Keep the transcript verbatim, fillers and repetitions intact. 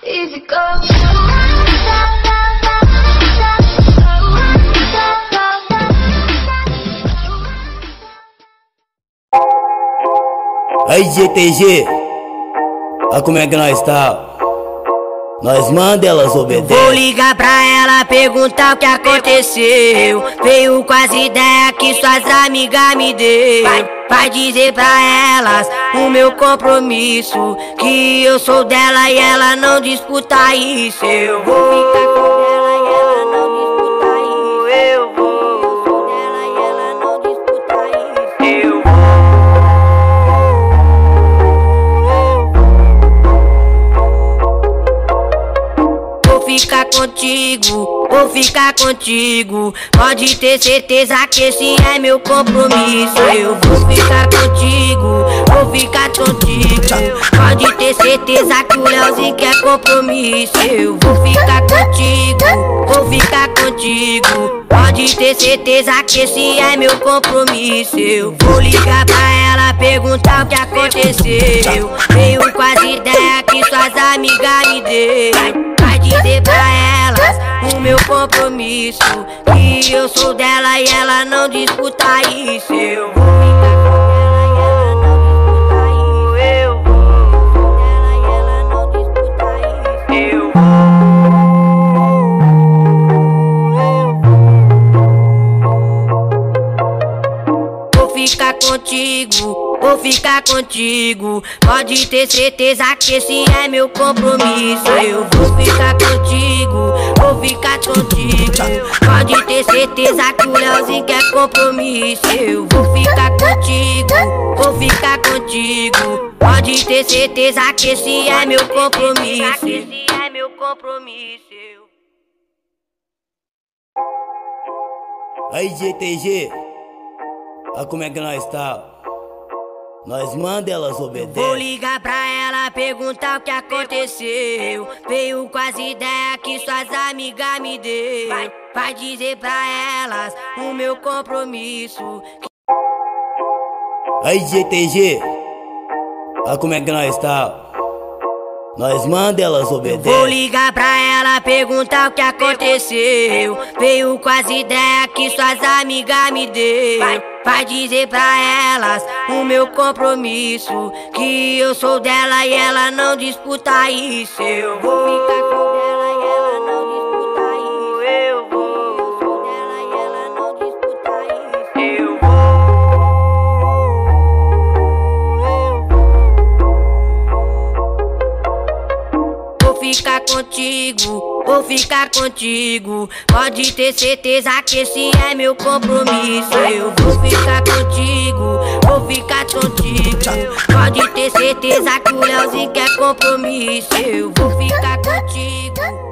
Easy go. Aí G T G, olha como é que nós tá. Nós manda, elas obedecem. Vou ligar pra ela, perguntar o que aconteceu. Veio com as ideias que suas amigas me deu. Vai dizer pra elas o meu compromisso, que eu sou dela e ela não disputa isso. Eu vou ficar com ela e ela não disputa isso. Eu vou, eu sou dela e ela não disputa isso. Eu vou ficar contigo, vou ficar contigo. Pode ter certeza que esse é meu compromisso. Eu vou ficar contigo, vou ficar contigo. Pode ter certeza que o Leozinho quer compromisso. Eu vou ficar contigo, vou ficar contigo. Pode ter certeza que esse é meu compromisso. Eu vou ligar pra ela, perguntar o que aconteceu. Veio com as ideias que suas amigas me deu. Vai dizer pra elas o meu compromisso, que eu sou dela e ela não disputa isso. Eu vou ficar com ela e ela não disputa isso. Eu vou dela e ela não disputa isso. Eu vou, vou ficar contigo, vou ficar contigo. Pode ter certeza que esse é meu compromisso. Eu vou ficar contigo, vou ficar contigo. Pode ter certeza que o Leozinho quer compromisso. Eu vou ficar contigo, vou ficar contigo. Pode ter certeza que esse é meu compromisso. Esse é meu compromisso. Aí G T G, olha como é que nós tá. Nós manda, elas obedecem. Vou ligar pra ela, perguntar o que aconteceu. Veio com as ideias que suas amigas me deu. Vai, vai dizer pra elas o meu compromisso. Aí G T G, olha como é que nós tá. Nós manda, elas obedecem. Vou ligar pra ela, perguntar o que aconteceu. Veio com as ideias que suas amigas me deu. Vai, vai dizer pra elas o meu compromisso, que eu sou dela e ela não disputa isso. Eu vou ficar com ela e ela não disputa isso. Eu vou, eu sou dela e ela não disputa isso. Eu vou, vou ficar contigo, vou ficar contigo. Pode ter certeza que esse é meu compromisso. Eu vou ficar contigo, vou ficar contigo. Pode ter certeza que o Leozinho quer compromisso. Eu vou ficar contigo.